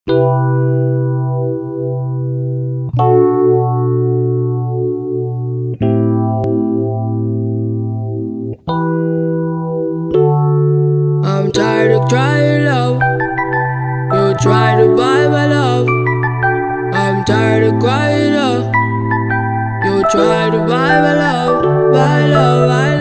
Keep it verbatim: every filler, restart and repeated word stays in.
I'm tired of trying love. You try to buy my love. I'm tired of crying up. You try to buy my love, my love, my love.